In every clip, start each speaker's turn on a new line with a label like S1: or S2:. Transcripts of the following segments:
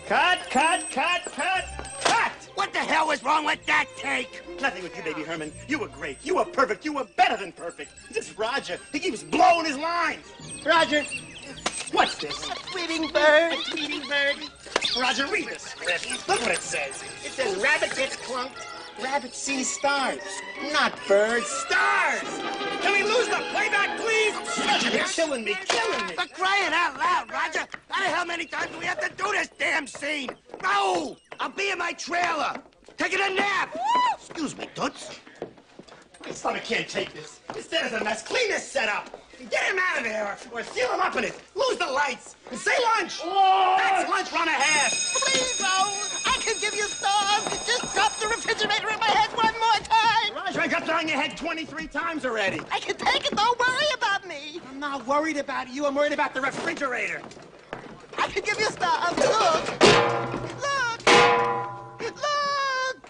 S1: Cut, cut, cut, cut, cut!
S2: What the hell was wrong with that take?
S1: Nothing with you, baby Herman. You were great. You were perfect. You were better than perfect. This Roger, he keeps blowing his lines. Roger, what's this?
S2: A tweeting bird.
S1: A tweeting bird? Roger, read the script. Look what it says. It says rabbit gets clunked, rabbit sees stars. Not birds, stars! Can we lose the playback, please? Roger, you're killing me, killing me.
S2: For crying out loud, Roger. How the hell many times do we have to do this damn scene? No! I'll be in my trailer, taking a nap. Excuse me, Toots.
S1: My stomach can't take this. This set is a mess. Clean this set up. Get him out of there, or seal him up in it. Lose the lights. And say lunch. Oh. That's lunch run ahead.
S2: Please, Raoul. I can give you stars. Just drop the refrigerator in my head one more time.
S1: Roger, I got that on your head 23 times already.
S2: I can take it. Don't worry about me.
S1: I'm not worried about you. I'm worried about the refrigerator.
S2: I can give you stars. Look. Look. Look.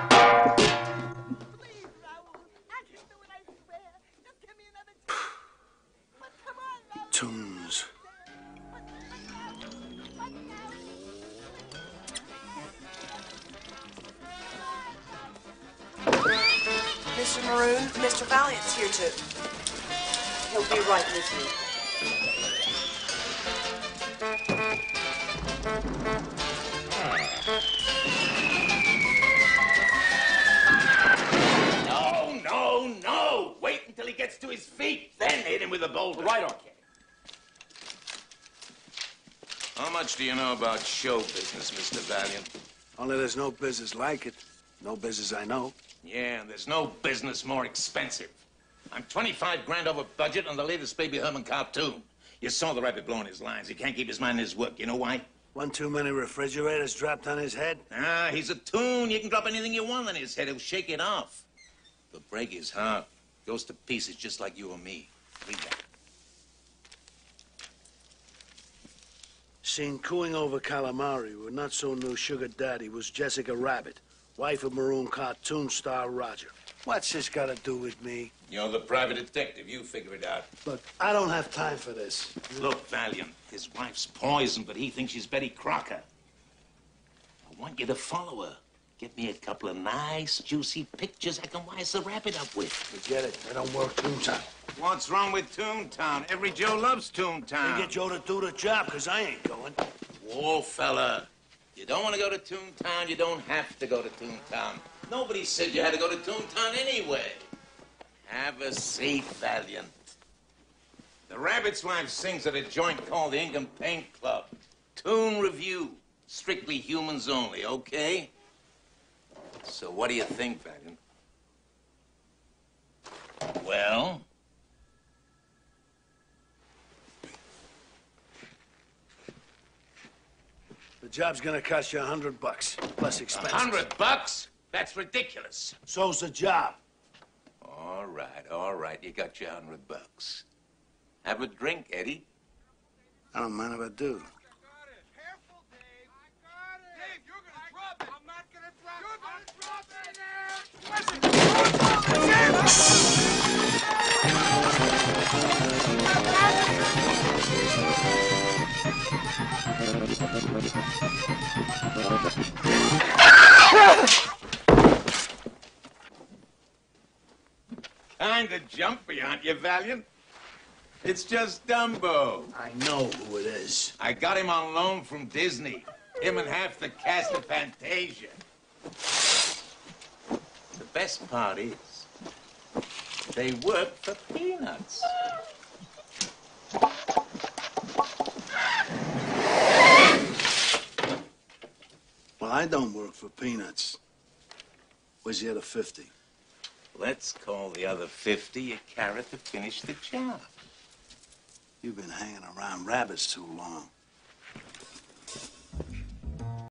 S2: Please, Raoul. I can do it, I swear. Just give me another chance. But come on, Raoul.
S3: Tunes.
S4: Mr. Maroon, Mr. Valiant's here too. He'll be right with you.
S5: No. Wait until he gets to his feet, then hit him with a boulder.
S6: Right on, Ken.
S7: How much do you know about show business, Mr. Valiant?
S3: Only there's no business like it. No business I know.
S7: Yeah, and there's no business more expensive. I'm 25 grand over budget on the latest Baby Herman cartoon. You saw the rabbit blowing his lines. He can't keep his mind in his work. You know why?
S3: One too many refrigerators dropped on his head?
S7: Ah, he's a toon. You can drop anything you want on his head. He'll shake it off. But break his heart. Goes to pieces just like you or me. Read that.
S3: Seen cooing over calamari with not-so-new sugar daddy was Jessica Rabbit, wife of maroon cartoon star Roger. What's this got to do with me?
S7: You're the private detective. You figure it out.
S3: Look, I don't have time for this.
S7: Look, Valiant, his wife's poisoned, but he thinks she's Betty Crocker. I want you to follow her. Get me a couple of nice, juicy pictures I can wise the rabbit up with.
S3: Forget it. I don't work Toontown.
S7: What's wrong with Toontown? Every Joe loves Toontown.
S3: They get Joe to do the job, because I ain't going.
S7: Whoa, fella. You don't want to go to Toontown, you don't have to go to Toontown. Nobody said you had to go to Toontown anyway. Have a seat, Valiant. The rabbit's wife sings at a joint called the Ink and Paint Club. Toon Review. Strictly humans only, okay? So what do you think, Valiant? Well?
S3: The job's gonna cost you $100, plus expenses.
S7: $100? That's ridiculous.
S3: So's the job.
S7: All right. You got your $100. Have a drink, Eddie.
S3: I don't mind if I do.
S8: Careful, Dave. I got it. Dave, you're gonna drop it. I'm not gonna drop it. You're gonna drop it.
S7: Kinda jumpy, aren't you, Valiant? It's just Dumbo.
S3: I know who it is.
S7: I got him on loan from Disney. Him and half the cast of Fantasia. The best part is, they work for peanuts.
S3: Well, I don't work for peanuts. Where's the other 50?
S7: Let's call the other 50 a carrot to finish the job.
S3: You've been hanging around rabbits too long.